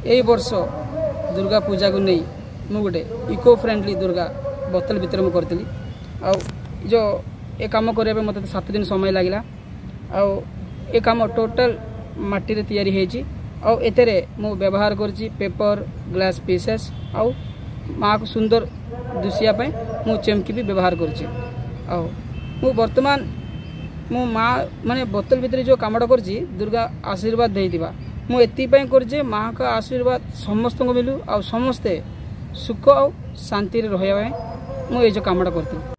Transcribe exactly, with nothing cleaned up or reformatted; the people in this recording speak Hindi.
यही वर्ष दुर्गा पूजा को नहीं मु गोटे इको फ्रेंडली दुर्गा बोतल भितर मुझे करी आ जो ये कम करने मत सात दिन समय लगे आ कम टोटल माटी तैयारी होती मु व्यवहार करची पेपर ग्लास पीसेस आउ माँ को सुंदर दुसियापाई मु चेमकी भी व्यवहार करची आ मु वर्तमान मो माँ माने बोतल भितर जो कामटा करची दुर्गा आशीर्वाद देइतिबा मु एतिपाई करजे माँ का आशीर्वाद समस्त को मिलू आ समस्ते सुख और शांति रे रहया मु ये जो कामटा करती।